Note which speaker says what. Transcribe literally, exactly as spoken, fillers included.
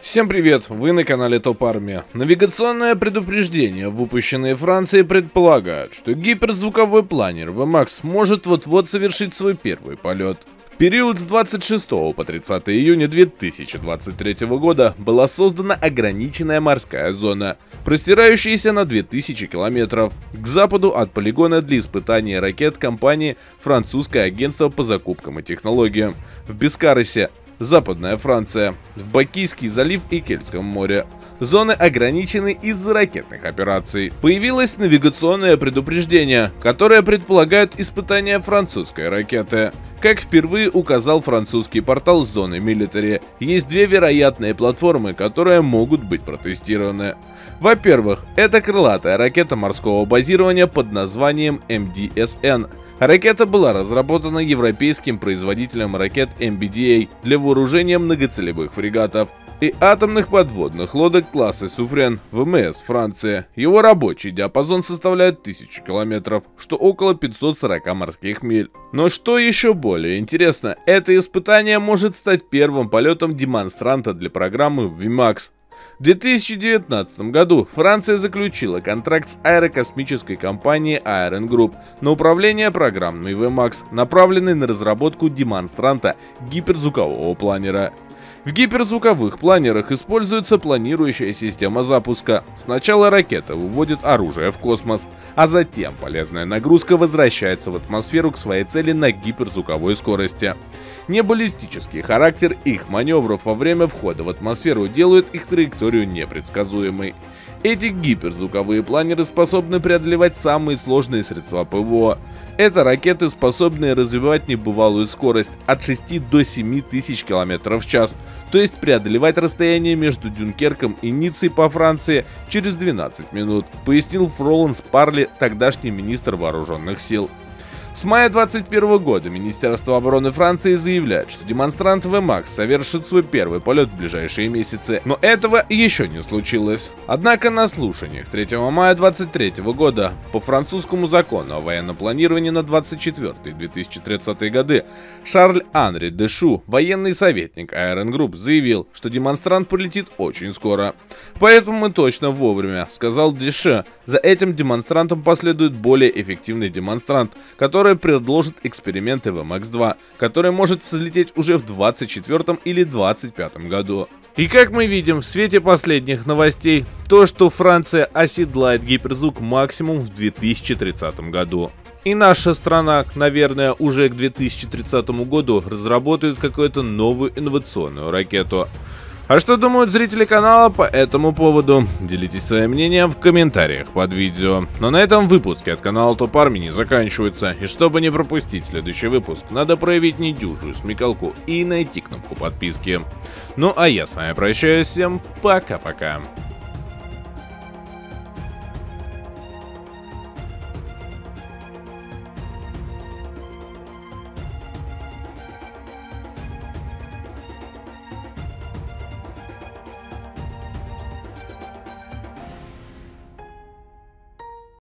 Speaker 1: Всем привет, вы на канале Топ Армия. Навигационное предупреждение, выпущенное Францией, предполагает, что гиперзвуковой планер ви макс может вот-вот совершить свой первый полет. В период с двадцать шестого по тридцатое июня две тысячи двадцать третьего года была создана ограниченная морская зона, простирающаяся на две тысячи километров, к западу от полигона для испытания ракет компании «Французское агентство по закупкам и технологиям» в Бискаросе, Западная Франция, в Бакийский залив и Кельтском море. Зоны ограничены из-за ракетных операций. Появилось навигационное предупреждение, которое предполагает испытание французской ракеты. Как впервые указал французский портал Зоны Military, есть две вероятные платформы, которые могут быть протестированы. Во-первых, это крылатая ракета морского базирования под названием эм ди эс эн. Ракета была разработана европейским производителем ракет эм би ди эй для вооружения многоцелевых фрегатов и атомных подводных лодок класса Суфрен вэ эм эс Франции. Его рабочий диапазон составляет тысячу километров, что около пятисот сорока морских миль. Но что еще более интересно, это испытание может стать первым полетом демонстранта для программы ви макс. В две тысячи девятнадцатом году Франция заключила контракт с аэрокосмической компанией Ariane Group на управление программой ви макс, направленной на разработку демонстранта гиперзвукового планера. В гиперзвуковых планерах используется планирующая система запуска. Сначала ракета выводит оружие в космос, а затем полезная нагрузка возвращается в атмосферу к своей цели на гиперзвуковой скорости. Небаллистический характер их маневров во время входа в атмосферу делает их траекторию непредсказуемой. Эти гиперзвуковые планеры способны преодолевать самые сложные средства ПВО. Это ракеты, способные развивать небывалую скорость от шести до семи тысяч километров в час, то есть преодолевать расстояние между Дюнкерком и Ниццей по Франции через двенадцать минут, пояснил Фроланс Парли, тогдашний министр вооруженных сил. С мая двадцать первого года Министерство обороны Франции заявляет, что демонстрант ви макс совершит свой первый полет в ближайшие месяцы, но этого еще не случилось. Однако на слушаниях третьего мая двадцать третьего года по французскому закону о военном планировании на двадцать четвёртый — две тысячи тридцатые годы Шарль-Анри Дешу, военный советник Ariane Group, заявил, что демонстрант полетит очень скоро. «Поэтому мы точно вовремя», — сказал Дешу. За этим демонстрантом последует более эффективный демонстрант, который предложит эксперименты ви макс два, который может взлететь уже в двадцать четвёртом или двадцать пятом году. И как мы видим в свете последних новостей, то, что Франция оседлает гиперзвук максимум в две тысячи тридцатом году. И наша страна, наверное, уже к две тысячи тридцатому году разработает какую-то новую инновационную ракету. А что думают зрители канала по этому поводу? Делитесь своим мнением в комментариях под видео. Но на этом выпуски от канала Топ Армии не заканчиваются. И чтобы не пропустить следующий выпуск, надо проявить недюжую смекалку и найти кнопку подписки. Ну а я с вами прощаюсь, всем пока-пока.